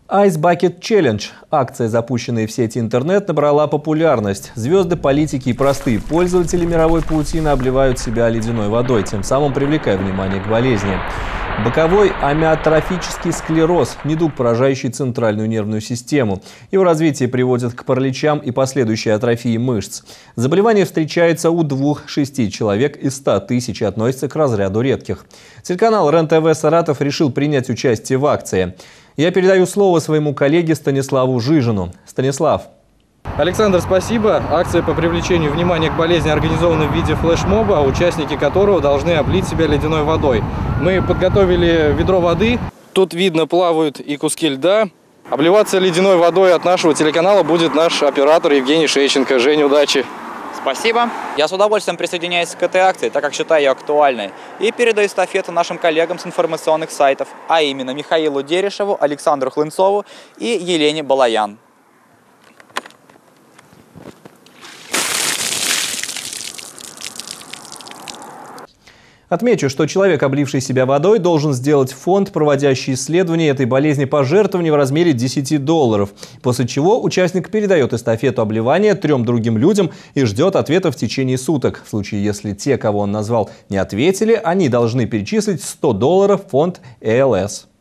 Ice Bucket Challenge. Акция, запущенная в сети интернет, набрала популярность. Звезды, политики и простые пользователи мировой паутины обливают себя ледяной водой, тем самым привлекая внимание к болезни. Боковой амиотрофический склероз – недуг, поражающий центральную нервную систему. Его развитие приводит к параличам и последующей атрофии мышц. Заболевание встречается у 2-6 человек из 100 тысяч и относится к разряду редких. Телеканал РЕН-ТВ Саратов решил принять участие в акции. Я передаю слово своему коллеге Станиславу Жижину. Станислав. Александр, спасибо. Акция по привлечению внимания к болезни организована в виде флешмоба, участники которого должны облить себя ледяной водой. Мы подготовили ведро воды. Тут видно, плавают и куски льда. Обливаться ледяной водой от нашего телеканала будет наш оператор Евгений Шейченко. Жень, удачи. Спасибо. Я с удовольствием присоединяюсь к этой акции, так как считаю ее актуальной. И передаю эстафету нашим коллегам с информационных сайтов, а именно Михаилу Дерешеву, Александру Хлынцову и Елене Балаян. Отмечу, что человек, обливший себя водой, должен сделать фонд, проводящий исследование этой болезни, пожертвования в размере $10, после чего участник передает эстафету обливания 3 другим людям и ждет ответа в течение суток. В случае, если те, кого он назвал, не ответили, они должны перечислить $100 в фонд ЭЛС.